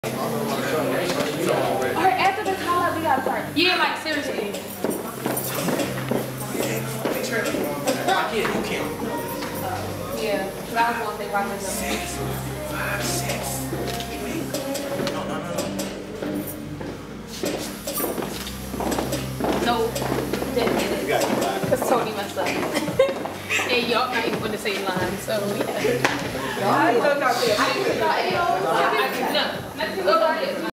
Alright, after the call out, we gotta start. Yeah, like seriously. Yeah, but I was gonna think about this. 6, 5, 6. No, didn't get it. Because Tony messed up. And y'all not even on the same line, so yeah. I don't know.